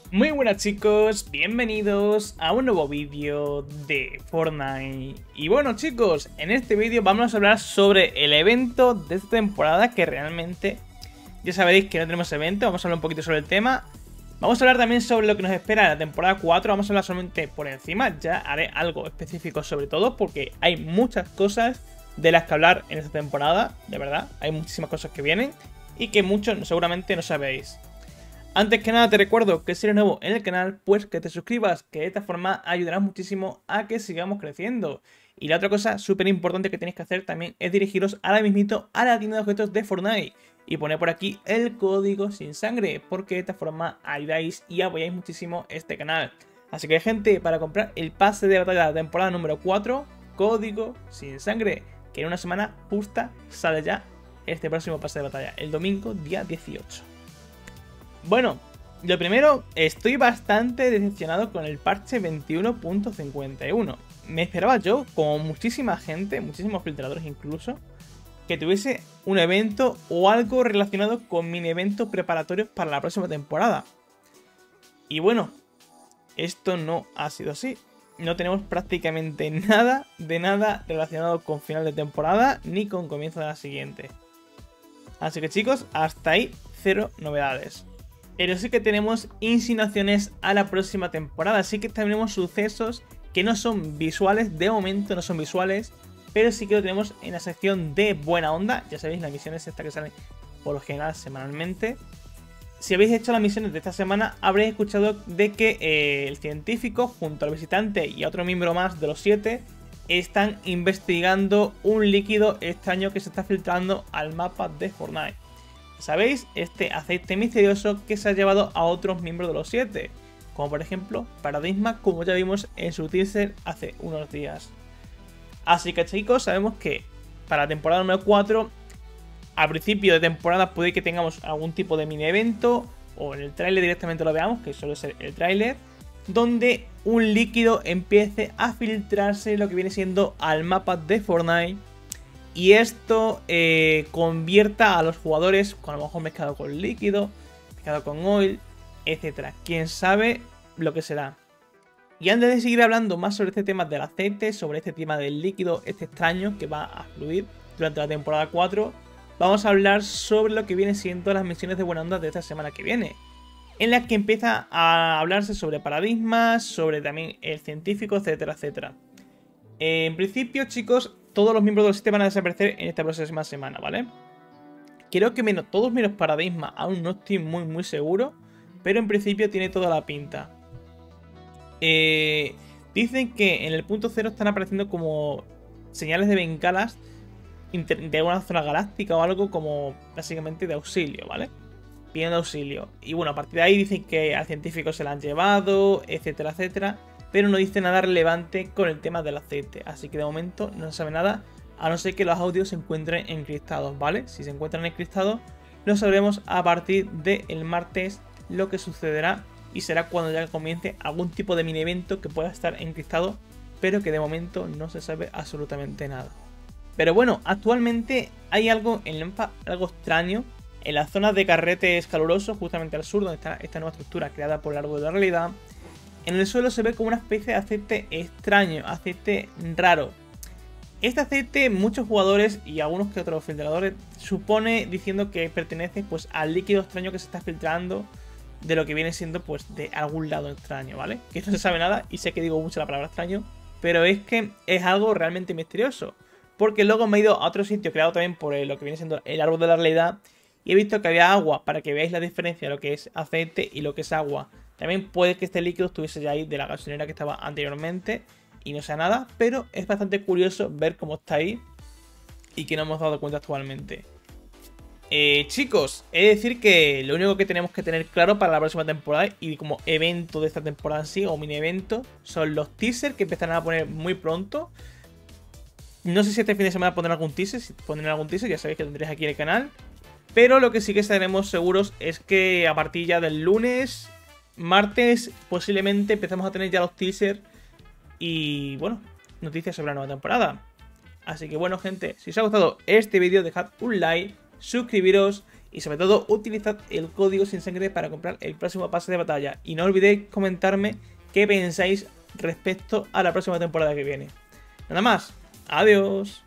Muy buenas chicos, bienvenidos a un nuevo vídeo de Fortnite. Y bueno chicos, en este vídeo vamos a hablar sobre el evento de esta temporada que realmente ya sabéis que no tenemos evento, vamos a hablar un poquito sobre el tema. Vamos a hablar también sobre lo que nos espera en la temporada 4, vamos a hablar solamente por encima, ya haré algo específico sobre todo porque hay muchas cosas de las que hablar en esta temporada, de verdad, hay muchísimas cosas que vienen y que muchos seguramente no sabéis. Antes que nada te recuerdo que si eres nuevo en el canal, pues que te suscribas, que de esta forma ayudarás muchísimo a que sigamos creciendo. Y la otra cosa súper importante que tenéis que hacer también es dirigiros ahora mismito a la tienda de objetos de Fortnite y poner por aquí el código sin sangre, porque de esta forma ayudáis y apoyáis muchísimo este canal. Así que gente, para comprar el pase de batalla de la temporada número 4, código sin sangre, que en una semana justa sale ya este próximo pase de batalla, el domingo día 18. Bueno, lo primero, estoy bastante decepcionado con el parche 21.51. Me esperaba yo, como muchísima gente, muchísimos filtradores incluso, que tuviese un evento o algo relacionado con mini eventos preparatorios para la próxima temporada. Y bueno, esto no ha sido así. No tenemos prácticamente nada relacionado con final de temporada ni con comienzo de la siguiente. Así que chicos, hasta ahí cero novedades. Pero sí que tenemos insinuaciones a la próxima temporada. Sí que tenemos sucesos que no son visuales. De momento no son visuales. Pero sí que lo tenemos en la sección de buena onda. Ya sabéis, las misiones estas que salen por lo general semanalmente. Si habéis hecho las misiones de esta semana, habréis escuchado de que el científico, junto al visitante y a otro miembro más de los 7, están investigando un líquido extraño que se está filtrando al mapa de Fortnite. ¿Sabéis? Este aceite misterioso que se ha llevado a otros miembros de los 7, como por ejemplo Paradigma, como ya vimos en su teaser hace unos días. Así que chicos, sabemos que para la temporada número 4, a principio de temporada puede que tengamos algún tipo de mini evento, o en el tráiler directamente lo veamos, que suele ser el tráiler, donde un líquido empiece a filtrarse lo que viene siendo al mapa de Fortnite. Y esto convierta a los jugadores, a lo mejor mezclado con líquido, mezclado con oil, etc. Quién sabe lo que será. Y antes de seguir hablando más sobre este tema del aceite, sobre este tema del líquido, este extraño que va a fluir durante la temporada 4, vamos a hablar sobre lo que viene siendo las misiones de buena onda de esta semana que viene, en las que empieza a hablarse sobre paradigmas, sobre también el científico, etcétera, etcétera. En principio, chicos, todos los miembros del sistema van a desaparecer en esta próxima semana, ¿vale? Creo que todos menos Paradigma, aún no estoy muy seguro, pero en principio tiene toda la pinta. Dicen que en el punto 0 están apareciendo como señales de bengalas de alguna zona galáctica o algo como básicamente de auxilio, ¿vale? Pidiendo auxilio. Y bueno, a partir de ahí dicen que al científico se la han llevado, etcétera, etcétera. Pero no dice nada relevante con el tema del aceite. Así que de momento no se sabe nada, a no ser que los audios se encuentren encriptados, ¿vale? Si se encuentran encriptados, lo sabremos a partir del martes lo que sucederá. Y será cuando ya comience algún tipo de mini evento que pueda estar encriptado, pero que de momento no se sabe absolutamente nada. Pero bueno, actualmente hay algo en el mapa, algo extraño. En las zonas de carretes calurosos, justamente al sur, donde está esta nueva estructura creada por el árbol de la realidad, en el suelo se ve como una especie de aceite extraño, aceite raro. Este aceite muchos jugadores y algunos que otros filtradores supone diciendo que pertenece pues al líquido extraño que se está filtrando de lo que viene siendo pues de algún lado extraño, ¿vale? Que no se sabe nada y sé que digo mucho la palabra extraño, pero es que es algo realmente misterioso. Porque luego me he ido a otro sitio creado también por lo que viene siendo el árbol de la realidad y he visto que había agua, para que veáis la diferencia de lo que es aceite y lo que es agua. También puede que este líquido estuviese ya ahí de la gasolinera que estaba anteriormente y no sea nada, pero es bastante curioso ver cómo está ahí y que no hemos dado cuenta actualmente. Chicos, he de decir que lo único que tenemos que tener claro para la próxima temporada y como evento de esta temporada en sí, o mini evento, son los teasers que empezarán a poner muy pronto. No sé si este fin de semana pondrán algún teaser, si pondrán algún teaser, ya sabéis que tendréis aquí en el canal. Pero lo que sí que estaremos seguros es que a partir ya del lunes, martes, posiblemente empezamos a tener ya los teasers y, bueno, noticias sobre la nueva temporada. Así que bueno, gente, si os ha gustado este vídeo, dejad un like, suscribiros Y sobre todo, utilizad el código sin sangre para comprar el próximo pase de batalla. Y no olvidéis comentarme qué pensáis respecto a la próxima temporada que viene. Nada más, adiós.